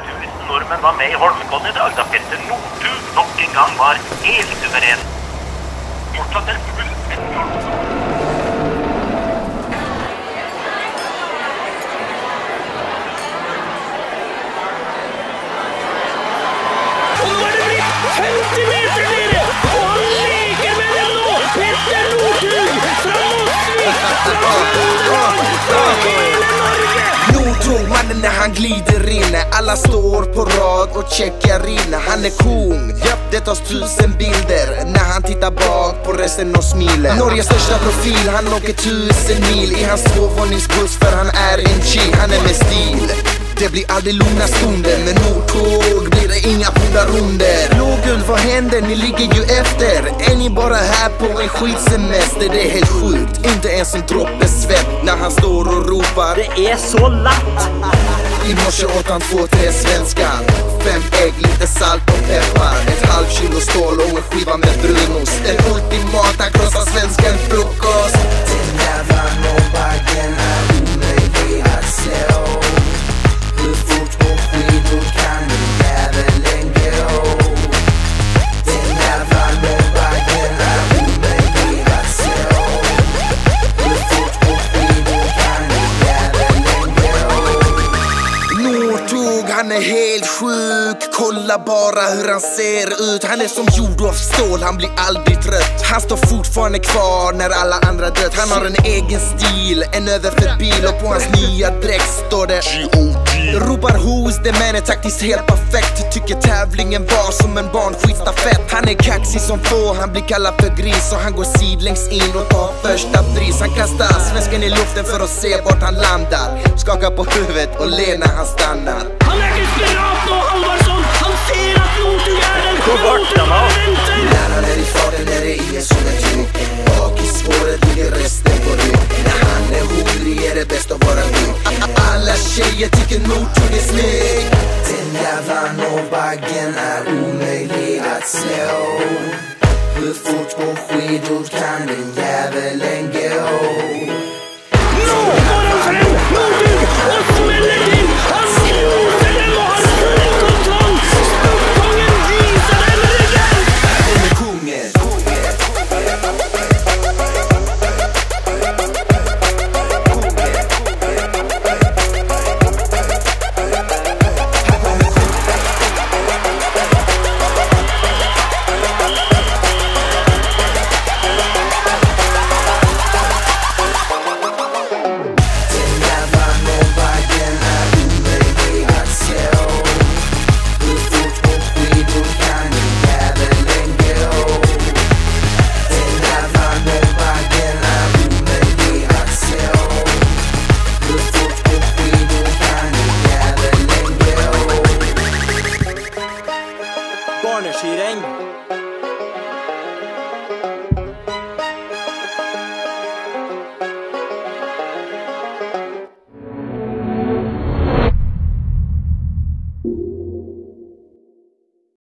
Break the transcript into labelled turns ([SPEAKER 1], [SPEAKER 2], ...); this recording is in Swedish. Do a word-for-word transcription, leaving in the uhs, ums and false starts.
[SPEAKER 1] tusen nordmenn var med i Holmenkollen i dag, da Petter Northug nok en gang var helt suveren. Fortsatt en full
[SPEAKER 2] femtio meter nere, och han leker med den då. Petter Northug från
[SPEAKER 3] Northug, mannen när han glider in, alla står på rad och checkar in. Han är kung, japp, det tas tusen bilder när han tittar bak på resten och smiler. Norges största profil, han åker tusen mil i hans tvåvåningsbuss för han är en G, han är med stil. Det blir aldrig lugna stunder, med Northug blir det inga pundarunder. Låguld, vad händer? Ni ligger ju efter. Är ni bara här på en skitsemester? Det är helt sjukt, inte ens en droppe svett när han står och ropar.
[SPEAKER 2] Det är så latt.
[SPEAKER 3] I morse åt han två, tre svenskar, fem ägg, lite salt och peppar, ett halv kilo stål och en skiva med brunost. Den ultimata krossar svensken frukost. Den jävla Norrbaggen är omöjlig att slå. Hur fort på skidor kan den jäveln gå? Den jävla Norrbaggen är omöjlig att slå. Hur fort på skidor kan den jäveln gå? Northug, han är helt sjuk. Kolla bara hur han ser ut. Han är som gjord av stål, han blir aldrig trött. Han står fortfarande kvar när alla andra dött. Han har en egen stil, en överförd bil, och på hans nya dräkt står det G O D. Ropar hos det, men är taktiskt helt perfekt. Tycker tävlingen var som en barnskitstafett. Han är kaxig som få, han blir kallad för gris, och han går sidlängs in och tar första pris. Han kastar svensken i luften för att se vart han landar, skakar på huvudet och ler när han stannar.
[SPEAKER 2] Han är desperat och Halvarsson, han ser att Northug är den. Gå bort den va?
[SPEAKER 3] När han är i farten är det ingen som är trygg. Bak i spåret ligger resten på rygg. När han är hungrig är det bäst att vara mjuk. Alla tjejer tycker Northug är snygg. Den jävla Norrbaggen är omöjlig att slå. Hur fort på skidor kan den jäveln gå?
[SPEAKER 2] Nå går han fram, Northug, och smäller in. Han snoser den och har full kontroll. Stuppgången visar den ryggen.
[SPEAKER 3] Han är kungen.
[SPEAKER 4] Barneskirenn.